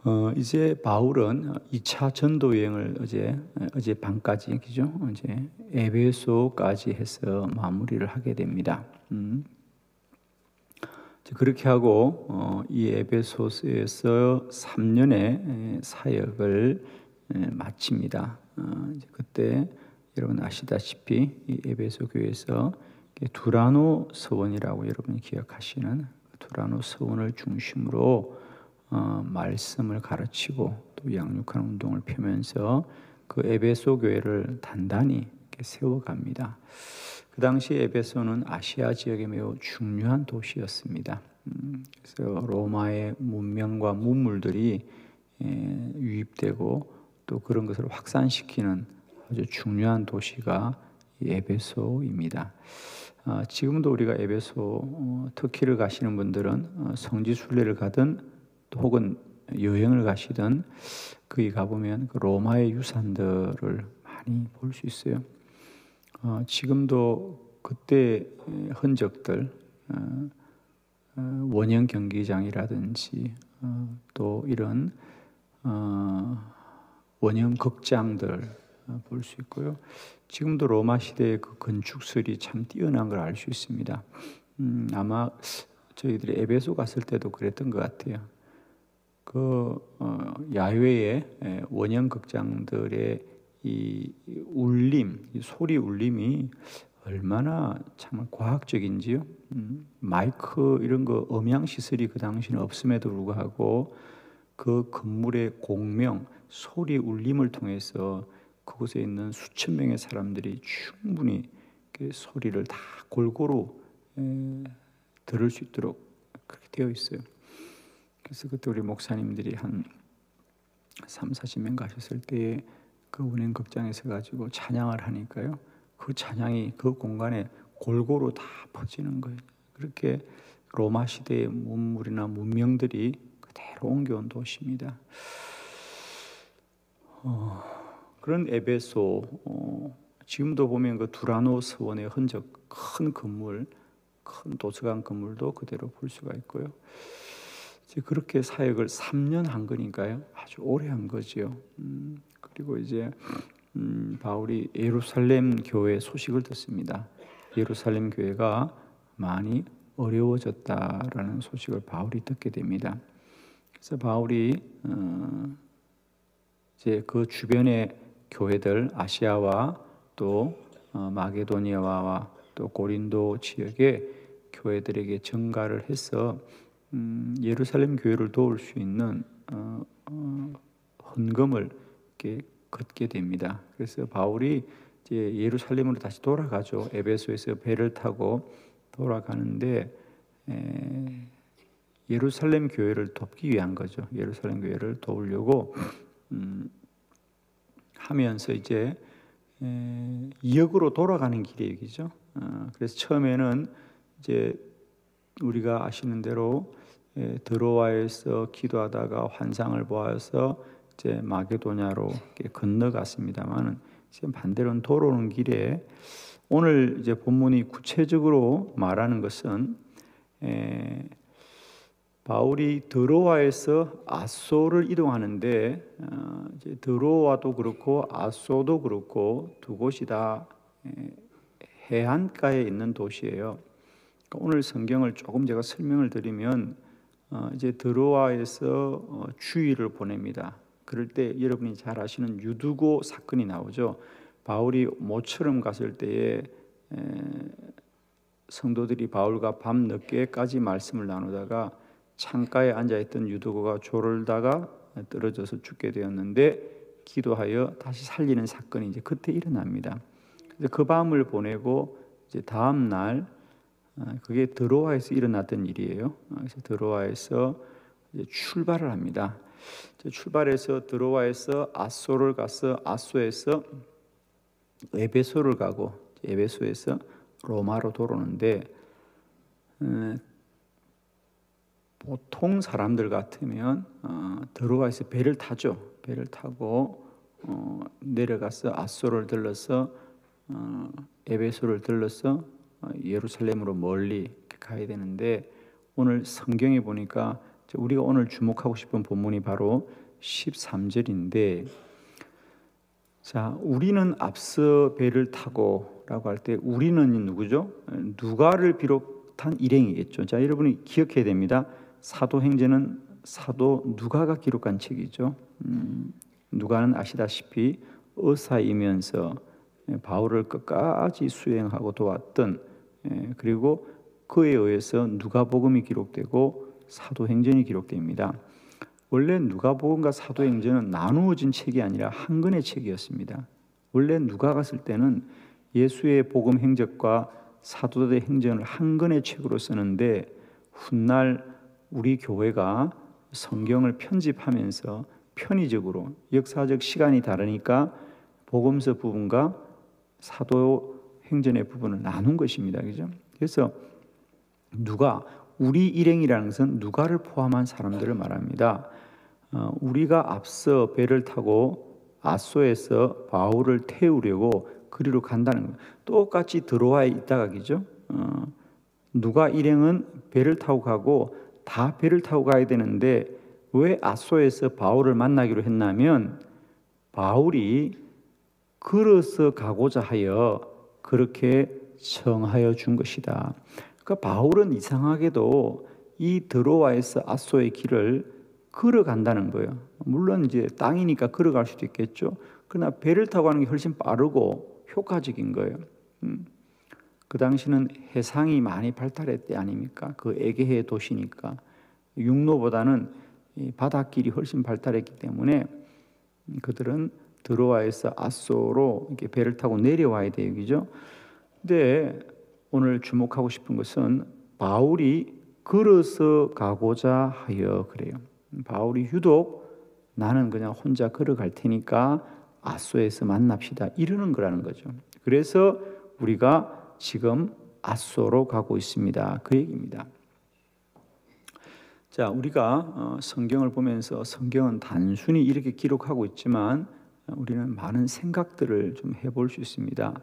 이제 바울은 2차 전도 여행을 어제 밤까지 그죠? 이제 에베소까지 해서 마무리를 하게 됩니다. 그렇게 하고 이 에베소서에서 3년의 사역을 마칩니다. 이제 그때 여러분 아시다시피 이 에베소 교회에서 두라노 서원이라고 여러분이 기억하시는 두라노 서원을 중심으로 말씀을 가르치고 또 양육하는 운동을 펴면서 그 에베소 교회를 단단히 세워갑니다. 그 당시 에베소는 아시아 지역에 매우 중요한 도시였습니다. 그래서 로마의 문명과 문물들이 유입되고 또 그런 것을 확산시키는 아주 중요한 도시가 에베소입니다. 지금도 우리가 에베소 터키를 가시는 분들은 성지 순례를 가든 혹은 여행을 가시든 거기 가보면 그 로마의 유산들을 많이 볼 수 있어요. 지금도 그때 흔적들, 원형 경기장이라든지 또 이런 원형 극장들 볼 수 있고요. 지금도 로마 시대의 그 건축설이 참 뛰어난 걸 알 수 있습니다. 아마 저희들이 에베소 갔을 때도 그랬던 것 같아요. 그 야외의 원형 극장들의 이 울림, 이 소리 울림이 얼마나 참 과학적인지요. 마이크 이런 거 음향 시설이 그 당시는 없음에도 불구하고 그 건물의 공명, 소리 울림을 통해서 그곳에 있는 수천 명의 사람들이 충분히 그 소리를 다 골고루 들을 수 있도록 그렇게 되어 있어요. 그래서 그때 우리 목사님들이 한 30-40명 가셨을 때에 그 운행극장에서 가지고 찬양을 하니까요. 그 찬양이 그 공간에 골고루 다 퍼지는 거예요. 그렇게 로마 시대의 문물이나 문명들이 그대로 옮겨온 도시입니다. 그런 에베소, 지금도 보면 그 두라노 서원의 흔적, 큰 건물, 큰 도서관 건물도 그대로 볼 수가 있고요. 그렇게 사역을 3년 한 거니까요. 아주 오래 한 거지요. 그리고 이제 바울이 예루살렘 교회 소식을 듣습니다. 예루살렘 교회가 많이 어려워졌다라는 소식을 바울이 듣게 됩니다. 그래서 바울이 이제 그 주변의 교회들 아시아와 또 마게도니아와 또 고린도 지역의 교회들에게 전가를 해서 예루살렘 교회를 도울 수 있는 헌금을 이렇게 걷게 됩니다. 그래서 바울이 이제 예루살렘으로 다시 돌아가죠. 에베소에서 배를 타고 돌아가는데 예루살렘 교회를 돕기 위한 거죠. 예루살렘 교회를 도우려고 하면서 이제 역으로 돌아가는 길의 얘기죠. 그래서 처음에는 이제 우리가 아시는 대로 드로아에서 기도하다가 환상을 보아서 이제 마게도냐로 건너갔습니다만은 지금 반대로는 돌아오는 길에 오늘 이제 본문이 구체적으로 말하는 것은 바울이 드로아에서 아소를 이동하는데 이제 드로아도 그렇고 아소도 그렇고 두 곳이 다 해안가에 있는 도시예요. 오늘 성경을 조금 제가 설명을 드리면 이제 드로아에서 주의를 보냅니다. 그럴 때 여러분이 잘 아시는 유두고 사건이 나오죠. 바울이 모처럼 갔을 때에 성도들이 바울과 밤 늦게까지 말씀을 나누다가 창가에 앉아있던 유두고가 졸다가 떨어져서 죽게 되었는데 기도하여 다시 살리는 사건이 이제 그때 일어납니다. 그래서 그 밤을 보내고 이제 다음 날 그게 드로아에서 일어났던 일이에요. 그래서 드로아에서 이제 출발을 합니다. 출발해서 드로아에서 아소를 가서 아소에서 에베소를 가고 에베소에서 로마로 돌아오는데 보통 사람들 같으면 드로아에서 배를 타죠. 배를 타고 내려가서 아소를 들러서 에베소를 들러서 예루살렘으로 멀리 가야 되는데 오늘 성경에 보니까 우리가 오늘 주목하고 싶은 본문이 바로 13절인데, 자, 우리는 앞서 배를 타고 라고 할 때 우리는 누구죠? 누가를 비롯한 일행이겠죠. 자, 여러분이 기억해야 됩니다. 사도행전은 사도 누가가 기록한 책이죠. 누가는 아시다시피 의사이면서 바울을 끝까지 수행하고 도왔던, 그리고 그에 의해서 누가복음이 기록되고 사도행전이 기록됩니다. 원래 누가복음과 사도행전은 나누어진 책이 아니라 한 권의 책이었습니다. 원래 누가가 쓸 때는 예수의 복음 행적과 사도들의 행전을 한 권의 책으로 쓰는데, 훗날 우리 교회가 성경을 편집하면서 편의적으로 역사적 시간이 다르니까 복음서 부분과 사도행전의 부분을 나눈 것입니다. 그죠? 그래서 누가, 우리 일행이라는 것은 누가를 포함한 사람들을 말합니다. 우리가 앞서 배를 타고 아소에서 바울을 태우려고 그리로 간다는 거예요. 똑같이 드로아에 있다가 그죠? 누가 일행은 배를 타고 가고 다 배를 타고 가야 되는데 왜 아소에서 바울을 만나기로 했냐면, 바울이 걸어서 가고자 하여 그렇게 청하여 준 것이다. 그러니까 바울은 이상하게도 이 드로아에서 아소의 길을 걸어간다는 거예요. 물론 이제 땅이니까 걸어갈 수도 있겠죠. 그러나 배를 타고 가는 게 훨씬 빠르고 효과적인 거예요. 그 당시는 해상이 많이 발달했을 때 아닙니까? 그 에게해 도시니까 육로보다는 이 바닷길이 훨씬 발달했기 때문에 그들은 드로아에서 아소로 이렇게 배를 타고 내려와야 돼요, 그죠? 근데 오늘 주목하고 싶은 것은 바울이 걸어서 가고자 하여 그래요. 바울이 유독 나는 그냥 혼자 걸어갈 테니까 아소에서 만납시다 이러는 거라는 거죠. 그래서 우리가 지금 아소로 가고 있습니다. 그 얘기입니다. 자, 우리가 성경을 보면서 성경은 단순히 이렇게 기록하고 있지만 우리는 많은 생각들을 좀 해볼 수 있습니다.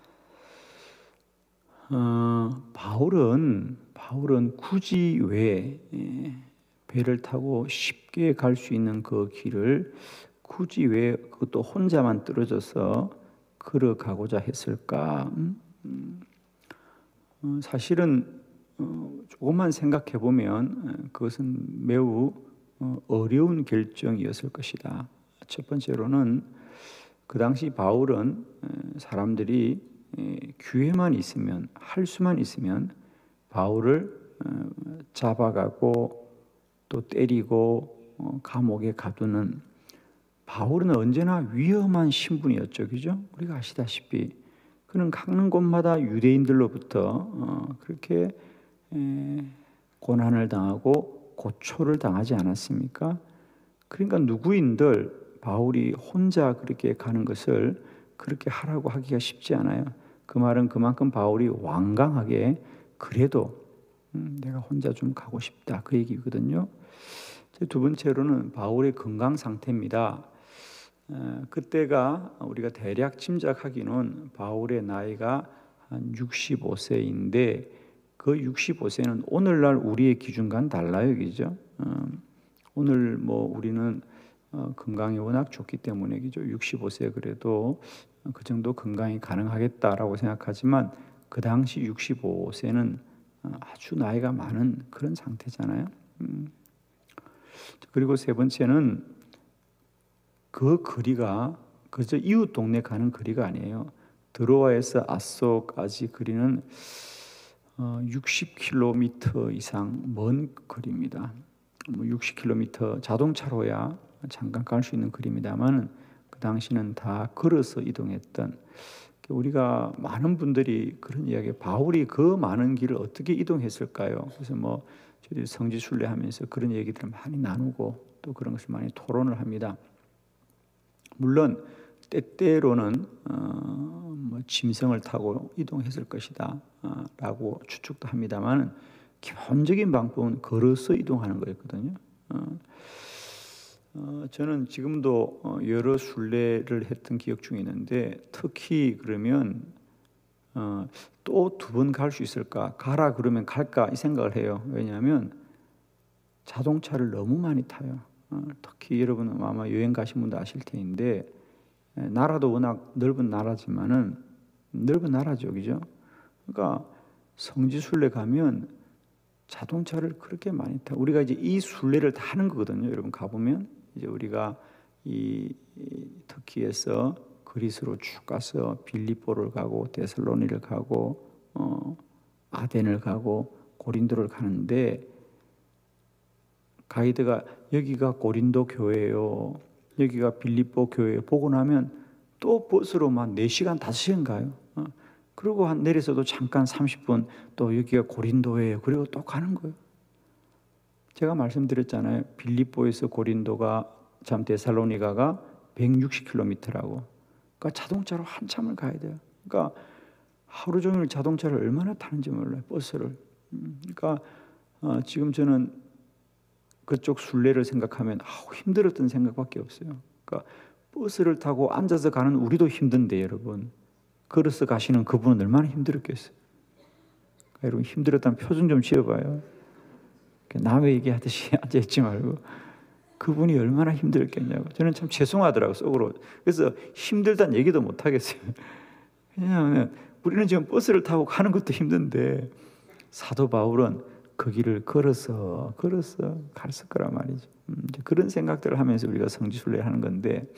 바울은 굳이 왜 배를 타고 쉽게 갈 수 있는 그 길을 굳이 왜 그것도 혼자만 떨어져서 걸어가고자 했을까? 사실은 조금만 생각해 보면 그것은 매우 어려운 결정이었을 것이다. 첫 번째로는 그 당시 바울은 사람들이 기회만 있으면, 할 수만 있으면 바울을 잡아가고 또 때리고 감옥에 가두는, 바울은 언제나 위험한 신분이었죠. 그죠? 우리가 아시다시피 그는 가는 곳마다 유대인들로부터 그렇게 고난을 당하고 고초를 당하지 않았습니까? 그러니까 누구인들 바울이 혼자 그렇게 가는 것을 그렇게 하라고 하기가 쉽지 않아요. 그 말은 그만큼 바울이 완강하게 그래도 내가 혼자 좀 가고 싶다 그 얘기거든요. 두 번째로는 바울의 건강 상태입니다. 그때가 우리가 대략 짐작하기는 바울의 나이가 한 65세인데 그 65세는 오늘날 우리의 기준과는 달라요, 그죠? 오늘 뭐 우리는 건강이 워낙 좋기 때문에 그죠? 65세 그래도 그 정도 건강이 가능하겠다라고 생각하지만 그 당시 65세는 아주 나이가 많은 그런 상태잖아요. 그리고 세 번째는 그 거리가 그저 이웃 동네 가는 거리가 아니에요. 드로아에서 아소까지 거리는 60km 이상 먼 거리입니다. 60km 자동차로야 잠깐 갈 수 있는 거리입니다만 그 당시는 다 걸어서 이동했던, 우리가 많은 분들이 그런 이야기, 바울이 그 많은 길을 어떻게 이동했을까요? 그래서 뭐 저희들이 성지순례하면서 그런 얘기들을 많이 나누고 또 그런 것을 많이 토론을 합니다. 물론 때때로는 뭐 짐승을 타고 이동했을 것이다 라고 추측도 합니다만 기본적인 방법은 걸어서 이동하는 거였거든요. 저는 지금도 여러 순례를 했던 기억 중에 있는데 특히 그러면 또 두 번 갈 수 있을까? 가라 그러면 갈까? 이 생각을 해요. 왜냐하면 자동차를 너무 많이 타요. 특히 여러분은 아마 여행 가신 분도 아실 텐데 나라도 워낙 넓은 나라지만은 넓은 나라죠, 그죠? 그러니까 성지순례 가면 자동차를 그렇게 많이 타. 우리가 이제 이 순례를 다 하는 거거든요. 여러분 가보면 이제 우리가 이 터키에서 그리스로 쭉 가서 빌립보를 가고 데살로니를 가고 아덴을 가고 고린도를 가는데 가이드가 여기가 고린도 교회예요, 여기가 빌립보 교회예요 보고 나면 또 버스로 막 4시간 5시간 가요. 그리고 한 내려서도 잠깐 30분 또 여기가 고린도예요. 그리고 또 가는 거예요. 제가 말씀드렸잖아요. 빌립보에서 고린도가 참 데살로니가가 160km라고. 그러니까 자동차로 한참을 가야 돼요. 그러니까 하루 종일 자동차를 얼마나 타는지 몰라요. 버스를. 그러니까 지금 저는 그쪽 순례를 생각하면 힘들었던 생각밖에 없어요. 그러니까 버스를 타고 앉아서 가는 우리도 힘든데 여러분, 걸어서 가시는 그분은 얼마나 힘들었겠어요. 그러니까 여러분 힘들었다면 표정 좀 지어봐요. 남의 얘기하듯이 앉아있지 말고 그분이 얼마나 힘들었겠냐고. 저는 참 죄송하더라고요, 속으로. 그래서 힘들다는 얘기도 못 하겠어요. 왜냐하면 우리는 지금 버스를 타고 가는 것도 힘든데 사도 바울은 그 길을 걸어서 갔을 거란 말이죠. 그런 생각들을 하면서 우리가 성지순례를 하는 건데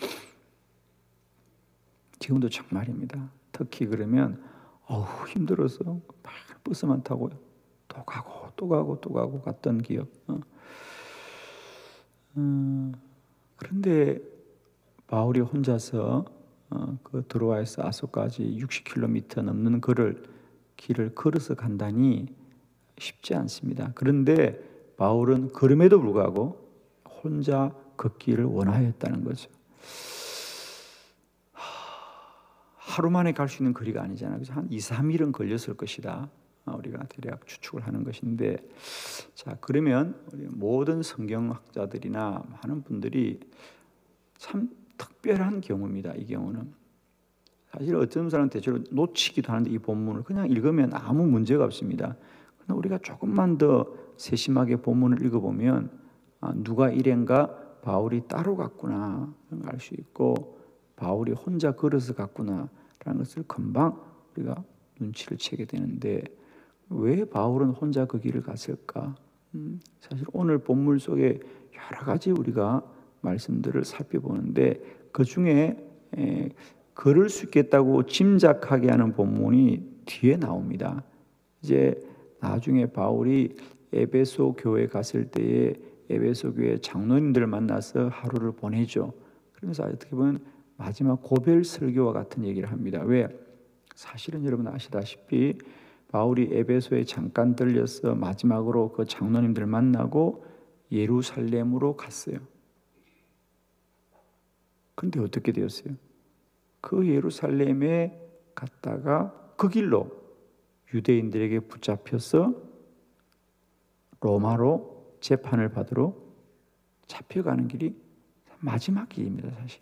지금도 정말입니다. 특히 그러면 힘들어서 막 버스만 타고 또 가고 갔던 기억. 그런데 바울이 혼자서 그 드로아에서 아소까지 60km 넘는 길을 걸어서 간다니 쉽지 않습니다. 그런데 바울은 그럼에도 불구하고 혼자 걷기를 원하였다는 거죠. 하루 만에 갈 수 있는 거리가 아니잖아요. 그래서 한 2, 3일은 걸렸을 것이다. 우리가 대략 추측을 하는 것인데, 자, 그러면 우리 모든 성경학자들이나 많은 분들이 참 특별한 경우입니다. 이 경우는 사실 어떤 사람은 대체로 놓치기도 하는데 이 본문을 그냥 읽으면 아무 문제가 없습니다. 그러나 우리가 조금만 더 세심하게 본문을 읽어보면 누가 일행과 바울이 따로 갔구나 알 수 있고, 바울이 혼자 걸어서 갔구나 라는 것을 금방 우리가 눈치를 채게 되는데, 왜 바울은 혼자 그 길을 갔을까? 사실 오늘 본문 속에 여러 가지 우리가 말씀들을 살펴보는데 그 중에 그럴 수 있겠다고 짐작하게 하는 본문이 뒤에 나옵니다. 이제 나중에 바울이 에베소 교회 갔을 때에 에베소 교회 장로님들을 만나서 하루를 보내죠. 그러면서 어떻게 보면 마지막 고별 설교와 같은 얘기를 합니다. 왜? 사실은 여러분 아시다시피 바울이 에베소에 잠깐 들려서 마지막으로 그 장로님들을 만나고 예루살렘으로 갔어요. 그런데 어떻게 되었어요? 그 예루살렘에 갔다가 그 길로 유대인들에게 붙잡혀서 로마로 재판을 받으러 잡혀가는 길이 마지막 길입니다, 사실.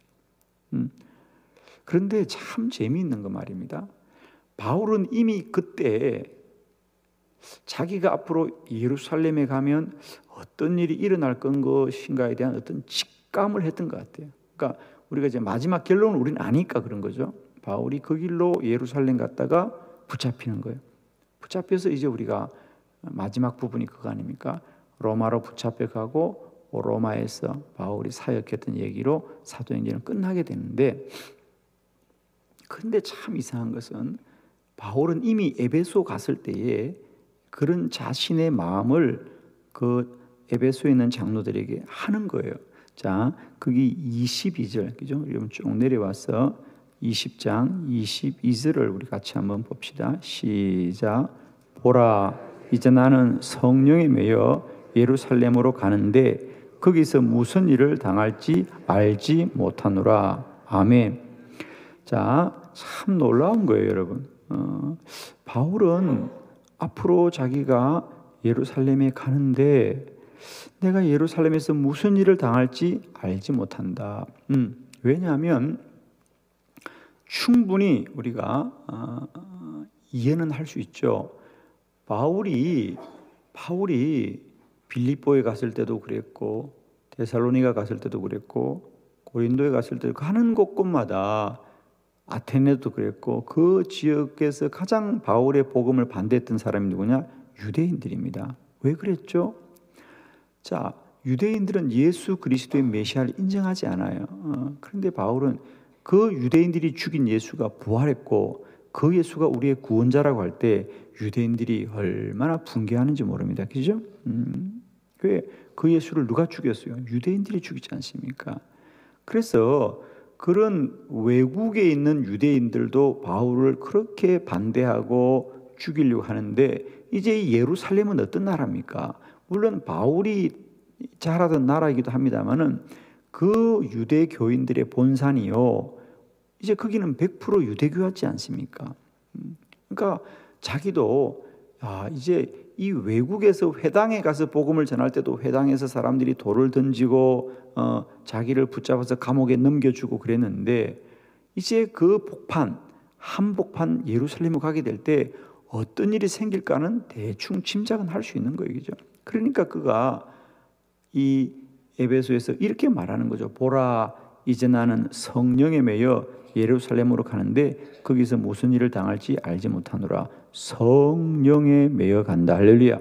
그런데 참 재미있는 거 말입니다. 바울은 이미 그때 자기가 앞으로 예루살렘에 가면 어떤 일이 일어날 것인가에 대한 어떤 직감을 했던 것 같아요. 그러니까 우리가 이제 마지막 결론을 우리는 아니까 그런 거죠. 바울이 그 길로 예루살렘 갔다가 붙잡히는 거예요. 붙잡혀서 이제 우리가 마지막 부분이 그거 아닙니까? 로마로 붙잡혀가고 로마에서 바울이 사역했던 얘기로 사도행전은 끝나게 되는데, 근데 참 이상한 것은 바울은 이미 에베소 갔을 때에 그런 자신의 마음을 그 에베소에 있는 장로들에게 하는 거예요. 자, 거기 22절, 그죠? 여러분 쭉 내려와서 20장 22절을 우리 같이 한번 봅시다. 시작. 보라, 이제 나는 성령에 매여 예루살렘으로 가는데 거기서 무슨 일을 당할지 알지 못하노라. 아멘. 자, 참 놀라운 거예요, 여러분. 바울은 앞으로 자기가 예루살렘에 가는데 내가 예루살렘에서 무슨 일을 당할지 알지 못한다. 왜냐하면 충분히 우리가 이해는 할 수 있죠. 바울이 빌립보에 갔을 때도 그랬고, 데살로니가 갔을 때도 그랬고, 고린도에 갔을 때도 가는 곳곳마다, 아테네도 그랬고, 그 지역에서 가장 바울의 복음을 반대했던 사람이 누구냐? 유대인들입니다. 왜 그랬죠? 자, 유대인들은 예수 그리스도의 메시아를 인정하지 않아요. 그런데 바울은 그 유대인들이 죽인 예수가 부활했고 그 예수가 우리의 구원자라고 할 때 유대인들이 얼마나 분개하는지 모릅니다. 그죠? 왜 그 예수를 누가 죽였어요? 유대인들이 죽이지 않습니까? 그래서 그런 외국에 있는 유대인들도 바울을 그렇게 반대하고 죽이려고 하는데, 이제 예루살렘은 어떤 나라입니까? 물론 바울이 자라던 나라이기도 합니다만은 그 유대 교인들의 본산이요, 이제 거기는 100% 유대교였지 않습니까? 그러니까 자기도 이제 이 외국에서 회당에 가서 복음을 전할 때도 회당에서 사람들이 돌을 던지고 자기를 붙잡아서 감옥에 넘겨주고 그랬는데, 이제 그 한복판 예루살렘을 가게 될 때 어떤 일이 생길까는 대충 짐작은 할 수 있는 거예요. 그죠? 그러니까 그가 이 에베소에서 이렇게 말하는 거죠. 보라, 이제 나는 성령에 매여 예루살렘으로 가는데 거기서 무슨 일을 당할지 알지 못하노라. 성령에 매여 간다. 할렐루야.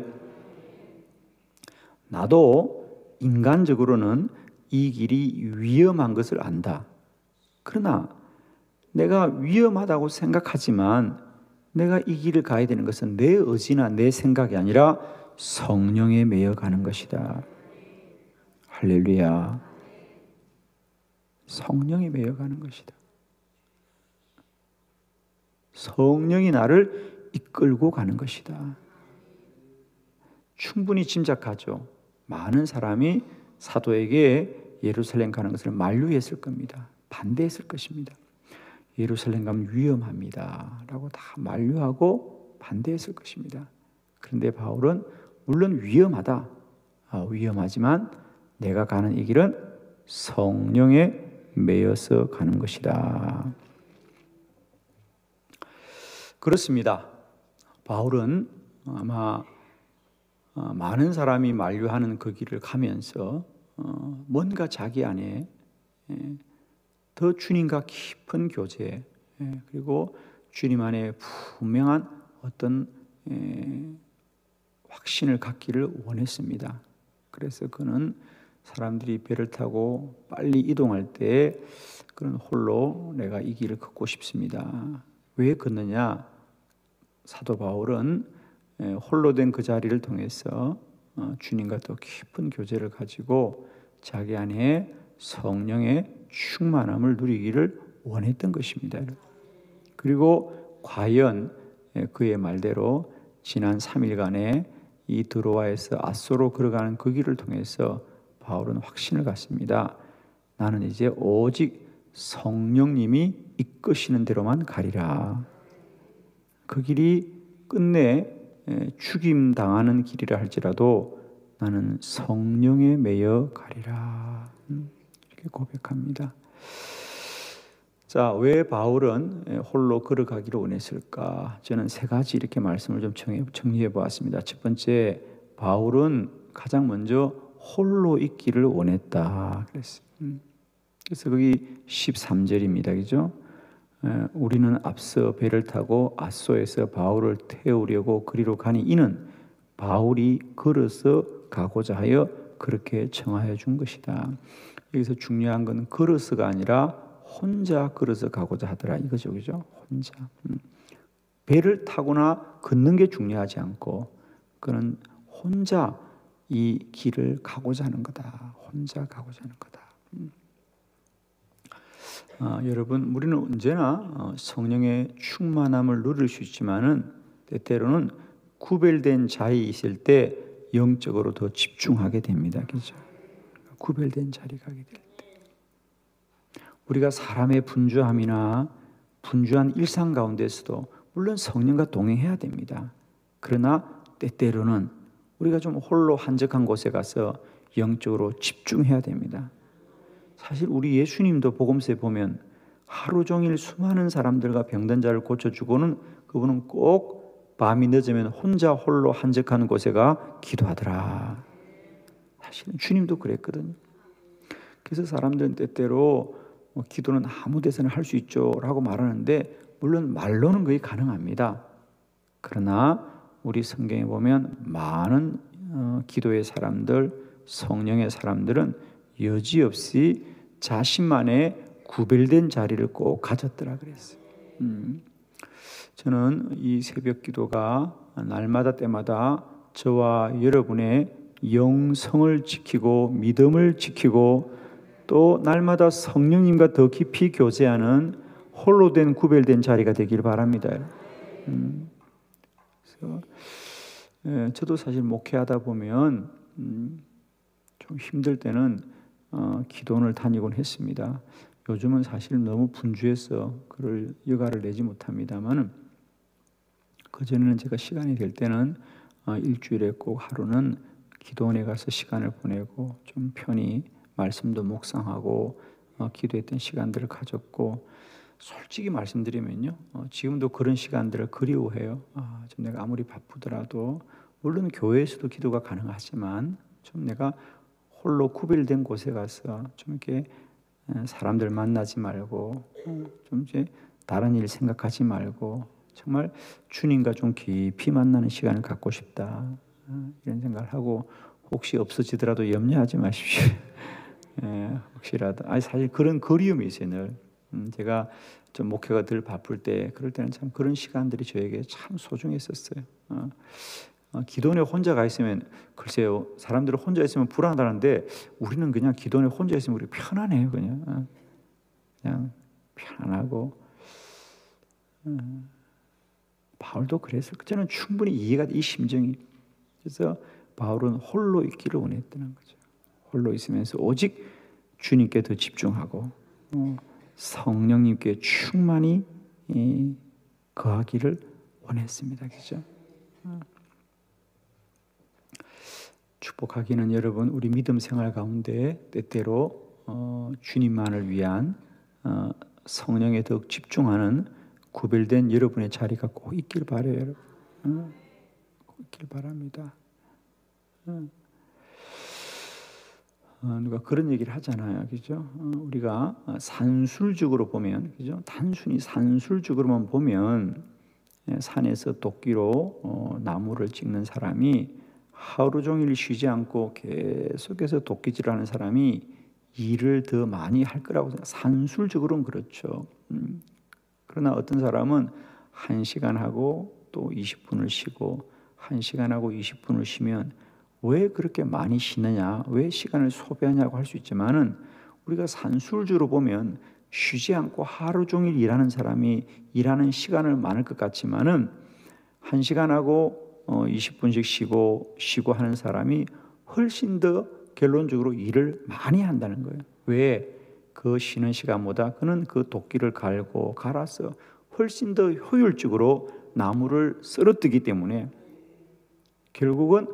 나도 인간적으로는 이 길이 위험한 것을 안다. 그러나 내가 위험하다고 생각하지만 내가 이 길을 가야 되는 것은 내 의지나 내 생각이 아니라 성령에 매여 가는 것이다. 할렐루야. 성령에 매여 가는 것이다. 성령이 나를 이끌고 가는 것이다. 충분히 짐작하죠. 많은 사람이 사도에게 예루살렘 가는 것을 만류했을 겁니다. 반대했을 것입니다. 예루살렘 가면 위험합니다 라고 다 만류하고 반대했을 것입니다. 그런데 바울은 물론 위험하다, 위험하지만 내가 가는 이 길은 성령에 매여서 가는 것이다. 그렇습니다. 바울은 아마 많은 사람이 만류하는 그 길을 가면서 뭔가 자기 안에 더 주님과 깊은 교제, 그리고 주님 안에 분명한 어떤 확신을 갖기를 원했습니다. 그래서 그는 사람들이 배를 타고 빨리 이동할 때 그는 홀로 내가 이 길을 걷고 싶습니다. 왜 걷느냐? 사도 바울은 홀로 된 그 자리를 통해서 주님과 더 깊은 교제를 가지고 자기 안에 성령의 충만함을 누리기를 원했던 것입니다. 그리고 과연 그의 말대로 지난 3일간의 이 드로아에서 아소로 걸어가는 그 길을 통해서 바울은 확신을 갖습니다. 나는 이제 오직 성령님이 이끄시는 대로만 가리라. 그 길이 끝내 죽임 당하는 길이라 할지라도 나는 성령에 매여 가리라. 이렇게 고백합니다. 자, 왜 바울은 홀로 걸어가기를 원했을까? 저는 세 가지 이렇게 말씀을 좀 정리해 보았습니다. 첫 번째, 바울은 가장 먼저 홀로 있기를 원했다 그랬어요. 그래서 거기 13절입니다. 그죠? 우리는 앞서 배를 타고 아소에서 바울을 태우려고 그리로 가니 이는 바울이 걸어서 가고자 하여 그렇게 청하여 준 것이다. 여기서 중요한 건 걸어서가 아니라 혼자 걸어서 가고자 하더라 이거죠. 그죠? 혼자. 배를 타거나 걷는 게 중요하지 않고 그는 혼자 이 길을 가고자 하는 거다. 혼자 가고자 하는 거다. 여러분, 우리는 언제나 성령의 충만함을 누릴 수 있지만은 때때로는 구별된 자리에 있을 때 영적으로 더 집중하게 됩니다. 그죠? 구별된 자리 가게 될 때. 우리가 사람의 분주함이나 분주한 일상 가운데서도 물론 성령과 동행해야 됩니다. 그러나 때때로는 우리가 좀 홀로 한적한 곳에 가서 영적으로 집중해야 됩니다. 사실 우리 예수님도 복음서에 보면 하루 종일 수많은 사람들과 병든 자를 고쳐주고는 그분은 꼭 밤이 늦으면 혼자 홀로 한적한 곳에 가 기도하더라. 사실은 주님도 그랬거든요. 그래서 사람들은 때때로 기도는 아무 데서나 할 수 있죠 라고 말하는데, 물론 말로는 거의 가능합니다. 그러나 우리 성경에 보면 많은 기도의 사람들, 성령의 사람들은 여지없이 자신만의 구별된 자리를 꼭 가졌더라 그랬어요. 저는 이 새벽 기도가 날마다 때마다 저와 여러분의 영성을 지키고 믿음을 지키고 또 날마다 성령님과 더 깊이 교제하는 홀로 된 구별된 자리가 되길 바랍니다. 그래서 저도 사실 목회하다 보면 좀 힘들 때는 기도원을 다니곤 했습니다. 요즘은 사실 너무 분주해서 그럴 여가를 내지 못합니다만, 그전에는 제가 시간이 될 때는 일주일에 꼭 하루는 기도원에 가서 시간을 보내고 좀 편히 말씀도 묵상하고 기도했던 시간들을 가졌고, 솔직히 말씀드리면요, 지금도 그런 시간들을 그리워해요. 좀 내가 아무리 바쁘더라도, 물론 교회에서도 기도가 가능하지만 좀 내가 홀로 구별된 곳에 가서 좀 이렇게 사람들 만나지 말고 좀 이제 다른 일 생각하지 말고 정말 주님과 좀 깊이 만나는 시간을 갖고 싶다, 이런 생각을 하고, 혹시 없어지더라도 염려하지 마십시오. 혹시라도 사실 그런 그리움이 있어요. 늘 제가 좀 목회가 덜 바쁠 때, 그럴 때는 참 그런 시간들이 저에게 참 소중했었어요. 기도원에 혼자 가 있으면, 글쎄요, 사람들은 혼자 있으면 불안하다는데 우리는 그냥 기도원에 혼자 있으면 우리 편안해요. 그냥 편안하고. 바울도 그랬어요. 저는 충분히 이해가 돼, 이 심정이. 그래서 바울은 홀로 있기를 원했다는 거죠. 홀로 있으면서 오직 주님께 더 집중하고 성령님께 충만히 거하기를 원했습니다. 그죠? 축복하기는 여러분, 우리 믿음 생활 가운데 때때로 주님만을 위한 성령에 더욱 집중하는 구별된 여러분의 자리가 꼭 있길 바라요. 여러분. 꼭 있길 바랍니다. 누가 그런 얘기를 하잖아요. 그죠? 우리가 산술적으로 보면, 그죠? 단순히 산술적으로만 보면 산에서 도끼로 나무를 찍는 사람이 하루 종일 쉬지 않고 계속해서 도끼질을 하는 사람이 일을 더 많이 할 거라고 생각해요. 산술적으로는 그렇죠. 그러나 어떤 사람은 1시간 하고 또 20분을 쉬고 1시간 하고 20분을 쉬면 왜 그렇게 많이 쉬느냐, 왜 시간을 소비하냐고 할 수 있지만은, 우리가 산술적으로 보면 쉬지 않고 하루 종일 일하는 사람이 일하는 시간을 많을 것 같지만은 1시간 하고 20분씩 쉬고 하는 사람이 훨씬 더 결론적으로 일을 많이 한다는 거예요. 왜? 그 쉬는 시간보다 그는 그 도끼를 갈아서 훨씬 더 효율적으로 나무를 썰어뜨기 때문에 결국은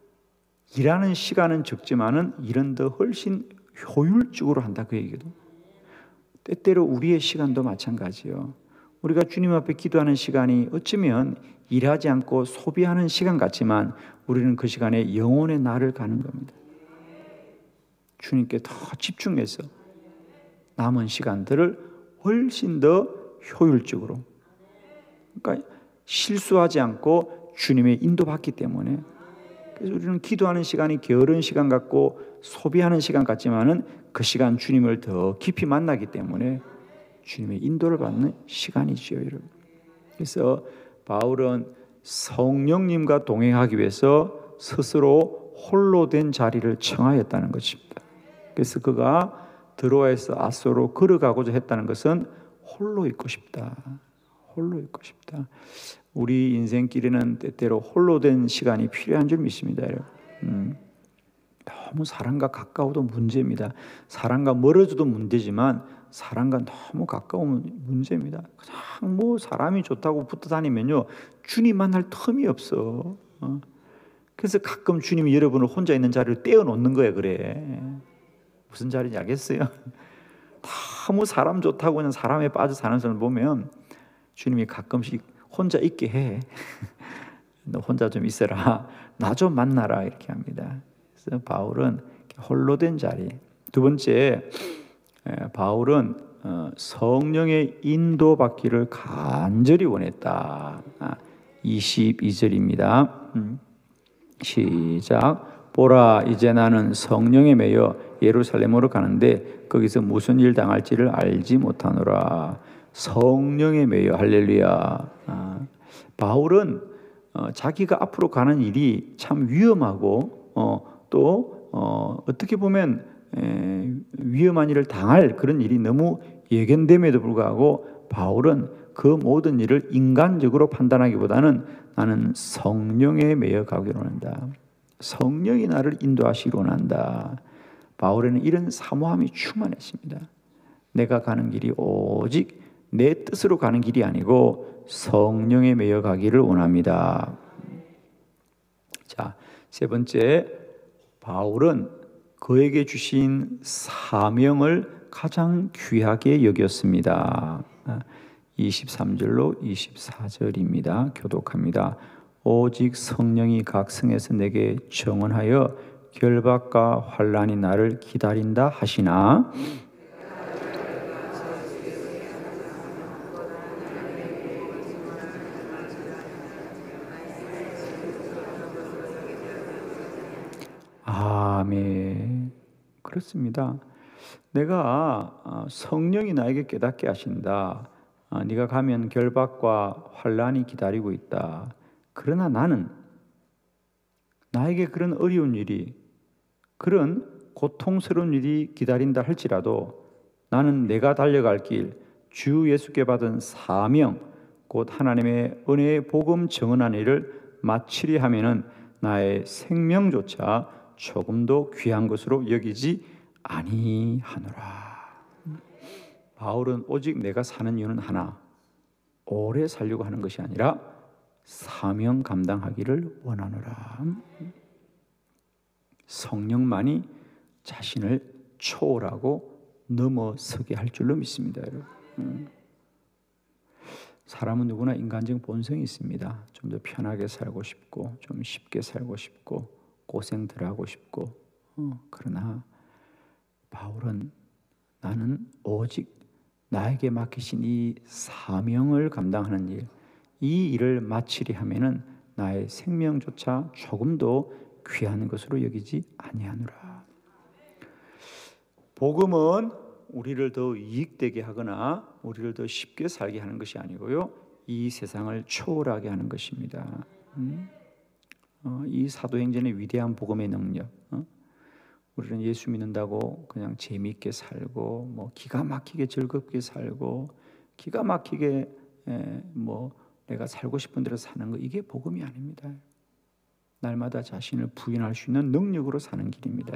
일하는 시간은 적지만은 일은 더 훨씬 효율적으로 한다, 그 얘기도. 때때로 우리의 시간도 마찬가지요. 우리가 주님 앞에 기도하는 시간이 어쩌면 일하지 않고 소비하는 시간 같지만 우리는 그 시간에 영혼의 날을 가는 겁니다. 주님께 더 집중해서 남은 시간들을 훨씬 더 효율적으로, 그러니까 실수하지 않고 주님의 인도받기 때문에. 그래서 우리는 기도하는 시간이 게으른 시간 같고 소비하는 시간 같지만은 그 시간 주님을 더 깊이 만나기 때문에 주님의 인도를 받는 시간이지요, 여러분. 그래서 바울은 성령님과 동행하기 위해서 스스로 홀로 된 자리를 청하였다는 것입니다. 그래서 그가 드로아에서 아소로 걸어가고자 했다는 것은 홀로 있고 싶다. 홀로 있고 싶다. 우리 인생길에는 때때로 홀로 된 시간이 필요한 줄 믿습니다, 여러분. 너무 사람과 가까워도 문제입니다. 사람과 멀어져도 문제지만 사람과 너무 가까우면 문제입니다. 그냥 뭐 사람이 좋다고 붙어 다니면요, 주님 만날 틈이 없어. 그래서 가끔 주님이 여러분을 혼자 있는 자리를 떼어놓는 거예요. 그래. 무슨 자리인지 알겠어요? 너무 사람 좋다고 그냥 사람에 빠져 사는 사람을 보면 주님이 가끔씩 혼자 있게 해. 너 혼자 좀 있어라. 나 좀 만나라. 이렇게 합니다. 그래서 바울은 홀로 된 자리. 두 번째, 바울은 성령의 인도받기를 간절히 원했다. 22절입니다. 시작. 보라, 이제 나는 성령에 매여 예루살렘으로 가는데 거기서 무슨 일 당할지를 알지 못하노라. 성령에 매여. 할렐루야. 바울은 자기가 앞으로 가는 일이 참 위험하고 또 어떻게 보면 위험한 일을 당할 그런 일이 너무 예견됨에도 불구하고 바울은 그 모든 일을 인간적으로 판단하기보다는 나는 성령에 매여 가기로 한다. 성령이 나를 인도하시기로 원한다. 바울에는 이런 사모함이 충만했습니다. 내가 가는 길이 오직 내 뜻으로 가는 길이 아니고 성령에 매여 가기를 원합니다. 자, 세 번째, 바울은 그에게 주신 사명을 가장 귀하게 여겼습니다. 23절로 24절입니다. 교독합니다. 오직 성령이 각 성에서 내게 정언하여 결박과 환난이 나를 기다린다 하시나 아멘. 그렇습니다. 내가 성령이 나에게 깨닫게 하신다. 네가 가면 결박과 환난이 기다리고 있다. 그러나 나는 나에게 그런 어려운 일이, 그런 고통스러운 일이 기다린다 할지라도 나는 내가 달려갈 길, 주 예수께 받은 사명, 곧 하나님의 은혜의 복음 증언한 일을 마치리 하면은 나의 생명조차 조금도 귀한 것으로 여기지 아니하노라. 바울은 오직 내가 사는 이유는 하나, 오래 살려고 하는 것이 아니라 사명 감당하기를 원하노라. 성령만이 자신을 초월하고 넘어서게 할 줄로 믿습니다, 여러분. 사람은 누구나 인간적 본성이 있습니다. 좀 더 편하게 살고 싶고, 좀 쉽게 살고 싶고, 고생 덜 하고 싶고. 그러나 바울은 나는 오직 나에게 맡기신 이 사명을 감당하는 일, 이 일을 마치리 하면은 나의 생명조차 조금도 귀한 것으로 여기지 아니하노라. 복음은 우리를 더 이익되게 하거나 우리를 더 쉽게 살게 하는 것이 아니고요, 이 세상을 초월하게 하는 것입니다. 이 사도행전의 위대한 복음의 능력. 우리는 예수 믿는다고 그냥 재미있게 살고, 뭐 기가 막히게 즐겁게 살고, 기가 막히게 뭐 내가 살고 싶은 대로 사는 거, 이게 복음이 아닙니다. 날마다 자신을 부인할 수 있는 능력으로 사는 길입니다.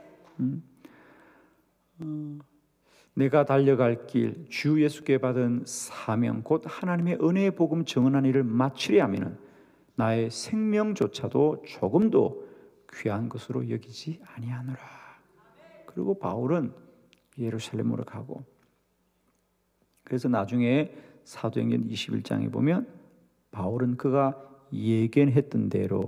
내가 달려갈 길, 주 예수께 받은 사명, 곧 하나님의 은혜의 복음 증언한 일을 마치려 하면은 나의 생명조차도 조금도 귀한 것으로 여기지 아니하노라. 그리고 바울은 예루살렘으로 가고, 그래서 나중에 사도행전 21장에 보면 바울은 그가 예견했던 대로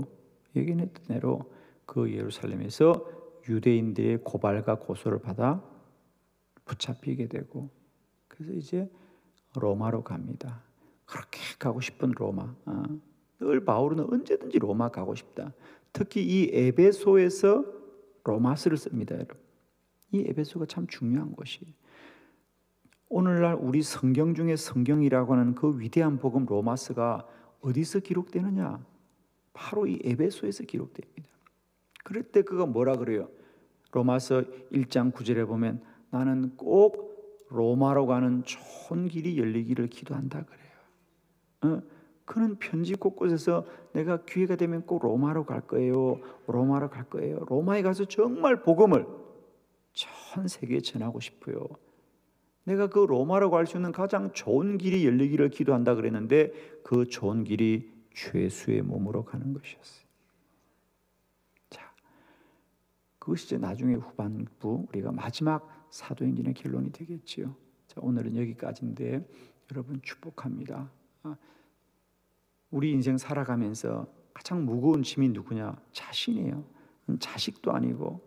그 예루살렘에서 유대인들의 고발과 고소를 받아 붙잡히게 되고, 그래서 이제 로마로 갑니다. 그렇게 가고 싶은 로마. 늘 바울은 언제든지 로마 가고 싶다. 특히 이 에베소에서 로마서를 씁니다, 여러분. 이 에베소가 참 중요한 곳이에요. 오늘날 우리 성경 중에 성경이라고 하는 그 위대한 복음 로마서가 어디서 기록되느냐? 바로 이 에베소에서 기록됩니다. 그럴 때 그가 뭐라 그래요? 로마서 1장 9절에 보면 나는 꼭 로마로 가는 좋은 길이 열리기를 기도한다 그래요. 그는 편지 곳곳에서 내가 기회가 되면 꼭 로마로 갈 거예요. 로마로 갈 거예요. 로마에 가서 정말 복음을 전 세계에 전하고 싶어요. 내가 그 로마로 갈 수 있는 가장 좋은 길이 열리기를 기도한다 그랬는데 그 좋은 길이 죄수의 몸으로 가는 것이었어요. 자, 그것이 이제 나중에 후반부 우리가 마지막 사도행전의 결론이 되겠지요. 자, 오늘은 여기까지인데 여러분 축복합니다. 우리 인생 살아가면서 가장 무거운 짐이 누구냐? 자신이에요. 자식도 아니고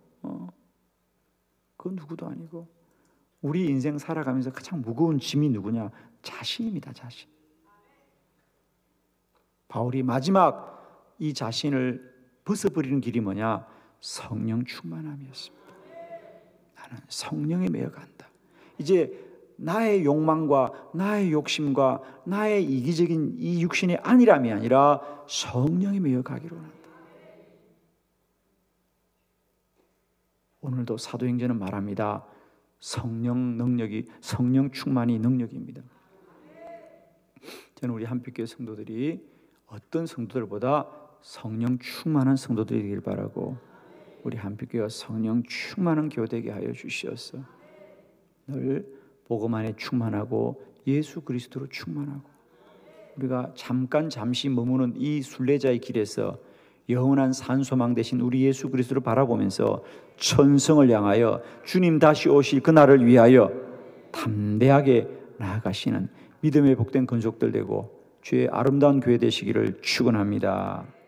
그 누구도 아니고 우리 인생 살아가면서 가장 무거운 짐이 누구냐? 자신입니다. 자신. 바울이 마지막 이 자신을 벗어버리는 길이 뭐냐? 성령 충만함이었습니다. 나는 성령에 매여 간다. 이제 나의 욕망과 나의 욕심과 나의 이기적인 이 육신의 안일함이 아니라 성령에 매여 가기로 한다. 오늘도 사도행전은 말합니다. 성령 능력이, 성령 충만이 능력입니다. 저는 우리 한빛교회 성도들이 어떤 성도들보다 성령 충만한 성도들이 되길 바라고, 우리 한빛교회가 성령 충만한 교회 되게 하여 주시옵소서. 늘 복음 안에 충만하고 예수 그리스도로 충만하고, 우리가 잠시 머무는 이 순례자의 길에서 영원한 산소망 되신 우리 예수 그리스도를 바라보면서 천성을 향하여 주님 다시 오실 그날을 위하여 담대하게 나아가시는 믿음의 복된 건속들 되고 주의 아름다운 교회 되시기를 축원합니다.